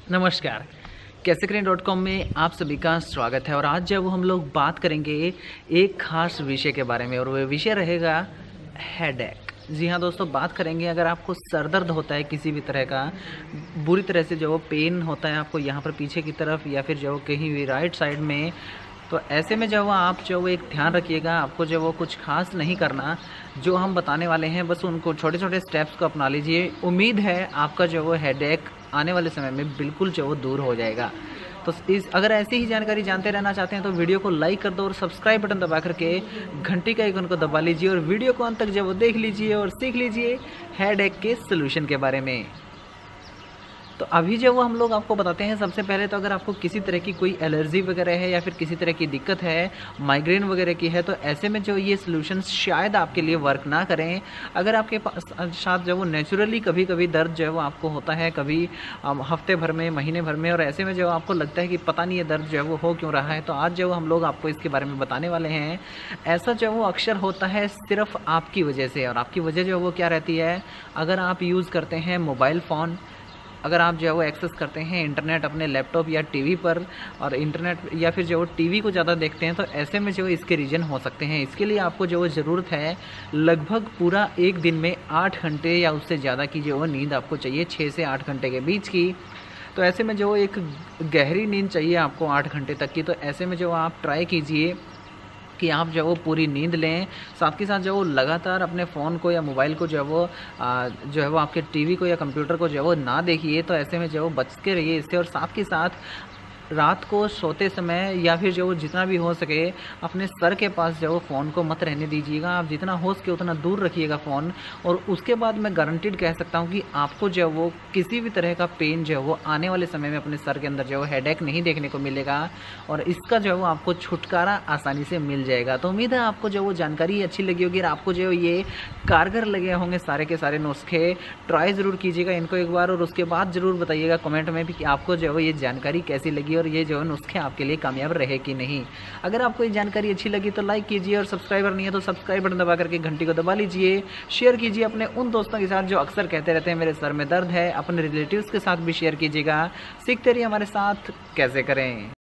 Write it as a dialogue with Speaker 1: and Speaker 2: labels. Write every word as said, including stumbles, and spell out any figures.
Speaker 1: नमस्कार, कैसे करें डॉट कॉम में आप सभी का स्वागत है। और आज जब हम लोग बात करेंगे एक खास विषय के बारे में, और वह विषय रहेगा हेडेक। जी हाँ दोस्तों, बात करेंगे अगर आपको सर दर्द होता है किसी भी तरह का, बुरी तरह से जो पेन होता है आपको यहाँ पर पीछे की तरफ या फिर जो कहीं भी राइट साइड में, तो ऐसे में जो आप जो एक ध्यान रखिएगा, आपको जो वो कुछ खास नहीं करना। जो हम बताने वाले हैं बस उनको छोटे छोटे स्टेप्स को अपना लीजिए। उम्मीद है आपका जो वो हेडेक आने वाले समय में बिल्कुल जो वो दूर हो जाएगा। तो इस अगर ऐसी ही जानकारी जानते रहना चाहते हैं तो वीडियो को लाइक कर दो और सब्सक्राइब बटन दबा करके घंटी का आइकन को दबा लीजिए और वीडियो को अंत तक जब वो देख लीजिए और सीख लीजिए हेडेक के सोल्यूशन के बारे में। तो अभी जो वो हम लोग आपको बताते हैं, सबसे पहले तो अगर आपको किसी तरह की कोई एलर्जी वगैरह है या फिर किसी तरह की दिक्कत है, माइग्रेन वगैरह की है, तो ऐसे में जो ये सॉल्यूशन शायद आपके लिए वर्क ना करें। अगर आपके पास साथ जो वो नेचुरली कभी कभी दर्द जो है वो आपको होता है, कभी हफ्ते भर में, महीने भर में, और ऐसे में जो आपको लगता है कि पता नहीं ये दर्द जो है वो हो क्यों रहा है, तो आज जो हम लोग आपको इसके बारे में बताने वाले हैं। ऐसा जो वो अक्सर होता है सिर्फ आपकी वजह से, और आपकी वजह जो वो क्या रहती है, अगर आप यूज़ करते हैं मोबाइल फ़ोन, अगर आप जो है वो एक्सेस करते हैं इंटरनेट अपने लैपटॉप या टीवी पर, और इंटरनेट या फिर जो टीवी को ज़्यादा देखते हैं, तो ऐसे में जो इसके रीज़न हो सकते हैं। इसके लिए आपको जो ज़रूरत है लगभग पूरा एक दिन में आठ घंटे या उससे ज़्यादा की जो नींद आपको चाहिए, छः से आठ घंटे के बीच की। तो ऐसे में जो एक गहरी नींद चाहिए आपको आठ घंटे तक की। तो ऐसे में जो आप ट्राई कीजिए कि आप जो वो पूरी नींद लें, साथ के साथ जो वो लगातार अपने फ़ोन को या मोबाइल को जो है वो जो है वो आपके टीवी को या कंप्यूटर को जो है वो ना देखिए। तो ऐसे में जो वो बच के रहिए इससे। और साथ के साथ रात को सोते समय या फिर जो जितना भी हो सके अपने सर के पास जो फ़ोन को मत रहने दीजिएगा। आप जितना हो सके उतना दूर रखिएगा फ़ोन। और उसके बाद मैं गारंटीड कह सकता हूँ कि आपको जो वो किसी भी तरह का पेन जो है वो आने वाले समय में अपने सर के अंदर जो है हेडेक नहीं देखने को मिलेगा, और इसका जो है वो आपको छुटकारा आसानी से मिल जाएगा। तो उम्मीद है आपको जो वो जानकारी अच्छी लगी होगी और आपको जो ये कारगर लगे होंगे सारे के सारे नुस्खे। ट्राई ज़रूर कीजिएगा इनको एक बार, और उसके बाद ज़रूर बताइएगा कमेंट में भी कि आपको जो है ये जानकारी कैसी लगी और ये जो है नुस्खे आपके लिए कामयाब रहे कि नहीं। अगर आपको ये जानकारी अच्छी लगी तो लाइक कीजिए, और सब्सक्राइबर नहीं है तो सब्सक्राइब बटन दबा करके घंटी को दबा लीजिए। शेयर कीजिए अपने उन दोस्तों के साथ जो अक्सर कहते रहते हैं मेरे सर में दर्द है। अपने रिलेटिव्स के साथ भी शेयर कीजिएगा। सीखते रहिए हमारे साथ कैसे करें।